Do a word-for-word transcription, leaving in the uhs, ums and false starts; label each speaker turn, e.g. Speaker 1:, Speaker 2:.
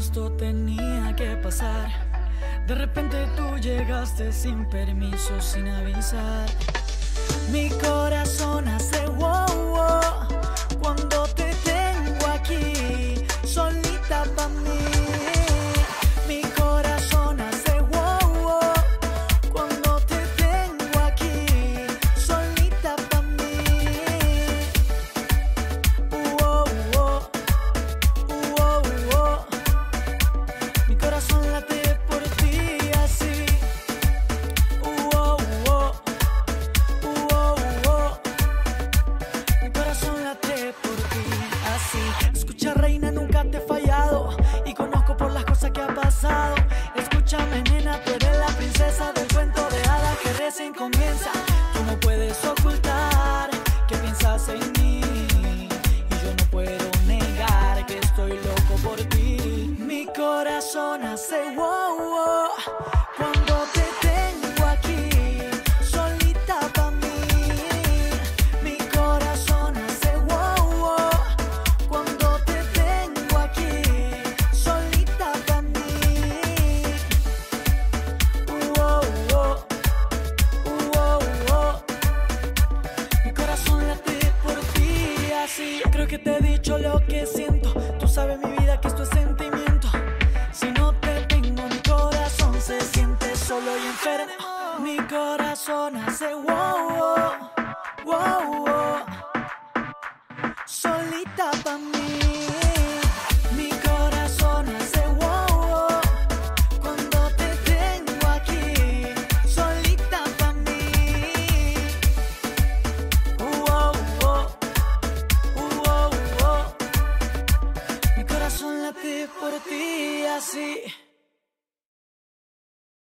Speaker 1: esto tenía que pasar. De repente tú llegaste sin permiso, sin avisar. Mi corazón hace wow, wow cuando te tengo aquí, solita pa' mí. Mi corazón hace wow, wow cuando te tengo aquí, solita pa' mí. Wow, wow, wow, wow. Mi corazón late por ti así. Wow, wow, wow, wow. Mi corazón late por ti así. Escucha, reina, nunca te he fallado y conozco por las cosas que ha pasado. Escúchame, nena, tú eres la princesa del cuento de hadas que recién comienza. Tú no puedes ocultar que piensas en mí y yo no puedo negar que estoy loco por ti. Mi corazón hace wow, wow cuando te tengo aquí, solita pa' mí. Mi corazón hace wow, wow cuando te tengo aquí, solita pa' mí. Wow, wow, wow, wow. Mi corazón late por ti así. Creo que te he dicho lo que siento. Tú sabes, mi vida, que esto es sentimiento. Si no te tengo, mi corazón se siente solo y enfermo. Mi corazón hace wow, wow, wow, wow, solita pa' mí. Mi corazón hace wow, wow cuando te tengo aquí, solita pa' mí. Wow, wow, wow, wow. Mi corazón late por ti así.